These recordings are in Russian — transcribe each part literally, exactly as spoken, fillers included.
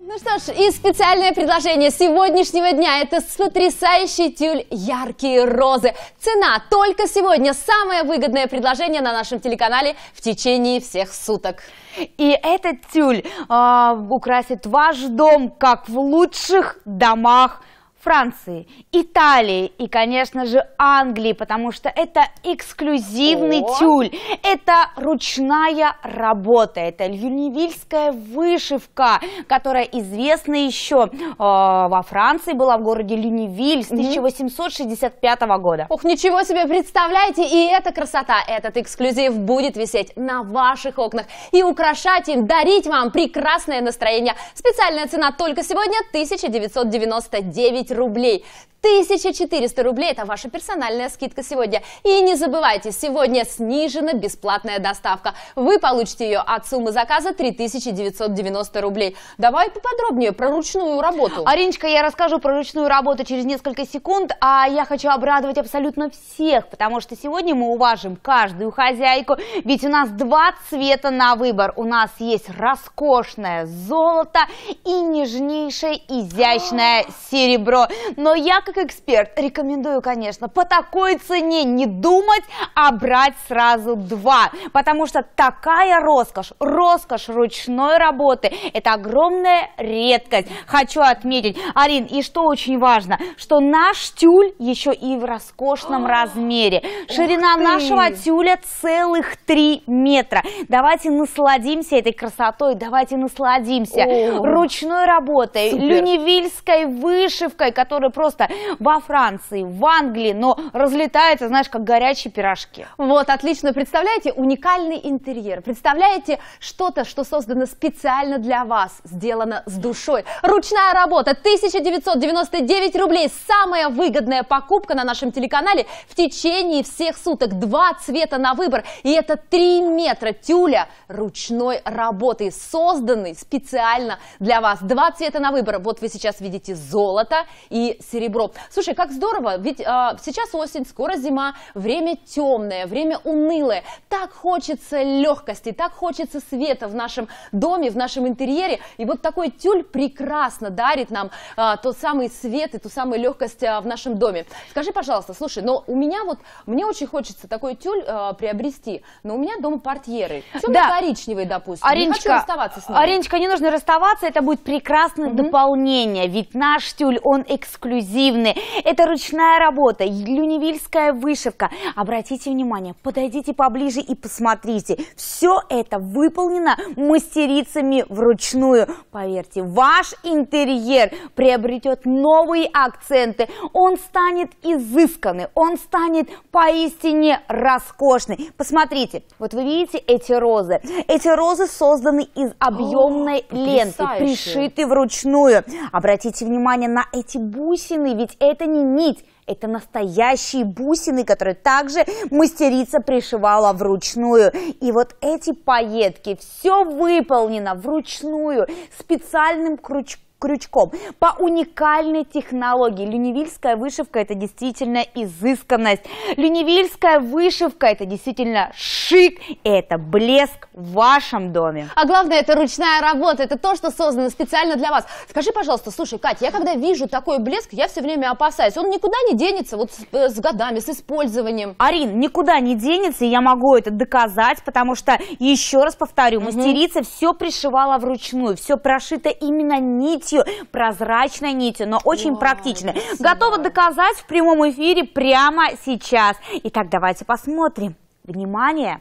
Ну что ж, и специальное предложение сегодняшнего дня – это потрясающий тюль «Яркие розы». Цена только сегодня. Самое выгодное предложение на нашем телеканале в течение всех суток. И этот тюль э, украсит ваш дом, как в лучших домах Франции, Италии и, конечно же, Англии, потому что это эксклюзивный О! тюль, это ручная работа, это люневильская вышивка, которая известна еще э, во Франции, была в городе Люневиль с тысяча восемьсот шестьдесят пятого года. Ох, ничего себе, представляете, и эта красота, этот эксклюзив будет висеть на ваших окнах и украшать им, дарить вам прекрасное настроение. Специальная цена только сегодня тысяча девятьсот девяносто девять рублей. тысяча четыреста рублей – это ваша персональная скидка сегодня. И не забывайте, сегодня снижена бесплатная доставка. Вы получите ее от суммы заказа три тысячи девятьсот девяносто рублей. Давай поподробнее про ручную работу. Ариночка, я расскажу про ручную работу через несколько секунд, а я хочу обрадовать абсолютно всех, потому что сегодня мы уважим каждую хозяйку, ведь у нас два цвета на выбор. У нас есть роскошное золото и нежнейшее изящное серебро. Но я, как эксперт, рекомендую, конечно, по такой цене не думать, а брать сразу два, потому что такая роскошь, роскошь ручной работы, это огромная редкость. Хочу отметить, Арин, и что очень важно, что наш тюль еще и в роскошном размере. Ширина нашего тюля целых три метра. Давайте насладимся этой красотой, давайте насладимся О, ручной работой, супер. Люневильской вышивкой, которая просто во Франции, в Англии, но разлетаются, знаешь, как горячие пирожки. Вот, отлично. Представляете, уникальный интерьер. Представляете, что-то, что создано специально для вас, сделано с душой. Ручная работа, тысяча девятьсот девяносто девять рублей. Самая выгодная покупка на нашем телеканале в течение всех суток. Два цвета на выбор. И это три метра тюля ручной работы, созданный специально для вас. Два цвета на выбор. Вот вы сейчас видите золото и серебро. Слушай, как здорово, ведь а, сейчас осень, скоро зима, время темное, время унылое. Так хочется легкости, так хочется света в нашем доме, в нашем интерьере. И вот такой тюль прекрасно дарит нам а, тот самый свет и ту самую легкость а, в нашем доме. Скажи, пожалуйста, слушай, но у меня вот, мне очень хочется такой тюль а, приобрести, но у меня дома портьеры. Темно-коричневый, да. допустим. Ариночка, не хочу расставаться с ним. Ариночка, не нужно расставаться, это будет прекрасное угу. дополнение, ведь наш тюль, он эксклюзивный. Это ручная работа, люневильская вышивка. Обратите внимание, подойдите поближе и посмотрите. Все это выполнено мастерицами вручную. Поверьте, ваш интерьер приобретет новые акценты. Он станет изысканный, он станет поистине роскошный. Посмотрите, вот вы видите эти розы. Эти розы созданы из объемной О, ленты, пришиты вручную. Обратите внимание на эти бусины, ведь это не нить, это настоящие бусины, которые также мастерица пришивала вручную. И вот эти пайетки, все выполнено вручную, специальным крючком. крючком, по уникальной технологии. Люневильская вышивка – это действительно изысканность. Люневильская вышивка – это действительно шик, это блеск в вашем доме. А главное, это ручная работа, это то, что создано специально для вас. Скажи, пожалуйста, слушай, Катя, я когда вижу такой блеск, я все время опасаюсь. Он никуда не денется вот с, с годами, с использованием. Арин, никуда не денется, и я могу это доказать, потому что, еще раз повторю, угу. мастерица все пришивала вручную, все прошито именно нитью, прозрачной нитью, но очень Вау, практичной. Красиво. Готова доказать в прямом эфире прямо сейчас. Итак, давайте посмотрим. Внимание!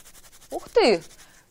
Ух ты!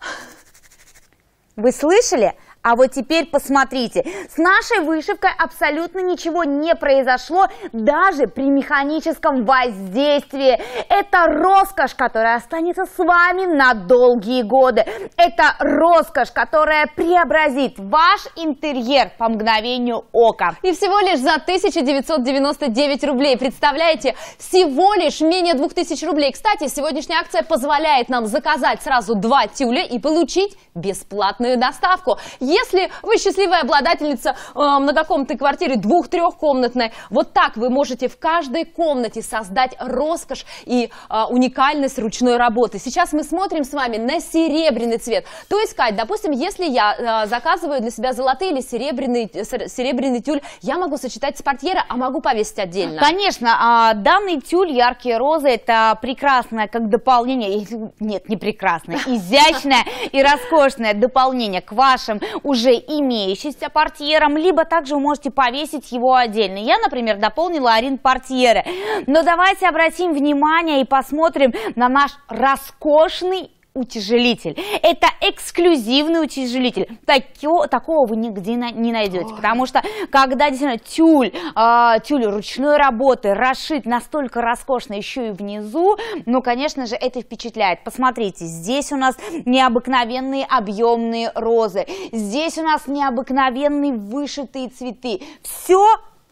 Вы слышали? А вот теперь посмотрите, с нашей вышивкой абсолютно ничего не произошло, даже при механическом воздействии. Это роскошь, которая останется с вами на долгие годы. Это роскошь, которая преобразит ваш интерьер по мгновению ока. И всего лишь за тысячу девятьсот девяносто девять рублей. Представляете? Всего лишь менее двух тысяч рублей. Кстати, сегодняшняя акция позволяет нам заказать сразу два тюля и получить бесплатную доставку. Если вы счастливая обладательница э, многокомнатной квартиры, двух-трехкомнатной, вот так вы можете в каждой комнате создать роскошь и э, уникальность ручной работы. Сейчас мы смотрим с вами на серебряный цвет. То есть, Кать, допустим, если я э, заказываю для себя золотые или серебряный, серебряный тюль, я могу сочетать с портьерой, а могу повесить отдельно. Конечно, а данный тюль яркие розы — это прекрасное как дополнение, нет, не прекрасное, изящное и роскошное дополнение к вашим уже имеющимся портьерам, либо также вы можете повесить его отдельно. Я, например, дополнила Арин портьеры. Но давайте обратим внимание и посмотрим на наш роскошный утяжелитель. Это эксклюзивный утяжелитель. Тако, такого вы нигде на, не найдете. Ой. Потому что, когда действительно тюль, э, тюль ручной работы расшит настолько роскошно еще и внизу, ну, конечно же, это впечатляет. Посмотрите, здесь у нас необыкновенные объемные розы. Здесь у нас необыкновенные вышитые цветы. Все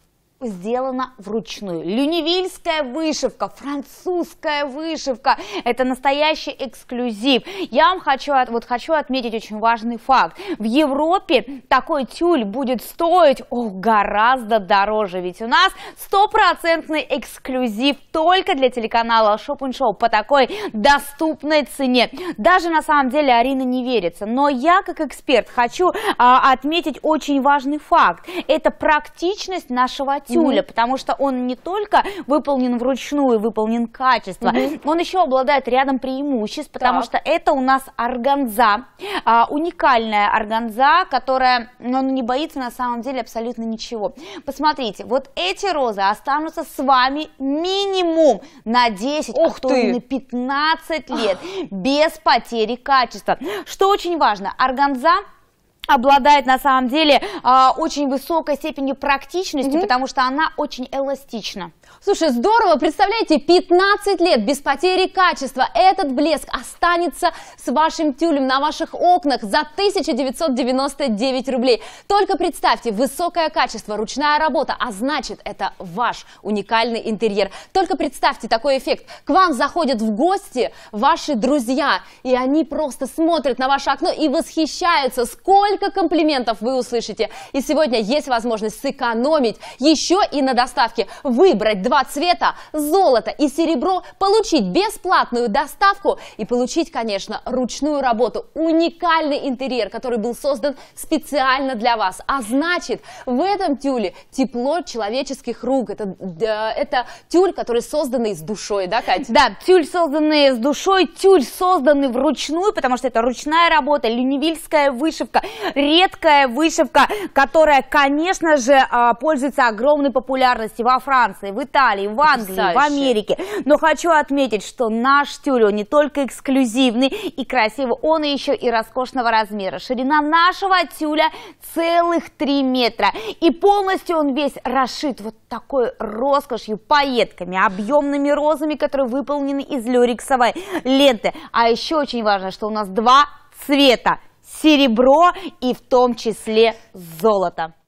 сделано вручную. Люневильская вышивка, французская вышивка. Это настоящий эксклюзив. Я вам хочу, вот хочу отметить очень важный факт. В Европе такой тюль будет стоить о, гораздо дороже. Ведь у нас стопроцентный эксклюзив только для телеканала Shop and Show по такой доступной цене. Даже на самом деле Арина не верится. Но я как эксперт хочу а, отметить очень важный факт. Это практичность нашего тюля, mm-hmm. потому что он не только выполнен вручную, выполнен качественно, mm-hmm. он еще обладает рядом преимуществ, потому так. что это у нас органза, а, уникальная органза, которая ну, не боится на самом деле абсолютно ничего. Посмотрите, вот эти розы останутся с вами минимум на десять, Ух а то и на пятнадцать лет, без потери качества. Что очень важно, органза обладает на самом деле э, очень высокой степенью практичности, mm-hmm. потому что она очень эластична. Слушай, здорово, представляете, пятнадцать лет без потери качества. Этот блеск останется с вашим тюлем на ваших окнах за тысячу девятьсот девяносто девять рублей. Только представьте, высокое качество, ручная работа, а значит, это ваш уникальный интерьер. Только представьте такой эффект. К вам заходят в гости ваши друзья, и они просто смотрят на ваше окно и восхищаются, сколько комплиментов вы услышите. И сегодня есть возможность сэкономить еще и на доставке. Выбрать два цвета, золото и серебро, получить бесплатную доставку и получить, конечно, ручную работу. Уникальный интерьер, который был создан специально для вас. А значит, в этом тюле тепло человеческих рук. Это, да, это тюль, который созданный с душой, да, Катя? Да, тюль, созданный с душой, тюль, созданный вручную, потому что это ручная работа, люневильская вышивка, редкая вышивка, которая, конечно же, пользуется огромной популярностью во Франции, в Италии, в Англии, Потрясающе. в Америке. Но хочу отметить, что наш тюль, он не только эксклюзивный и красивый, он еще и роскошного размера. Ширина нашего тюля целых три метра. И полностью он весь расшит вот такой роскошью, пайетками, объемными розами, которые выполнены из люрексовой ленты. А еще очень важно, что у нас два цвета. Серебро и в том числе золото.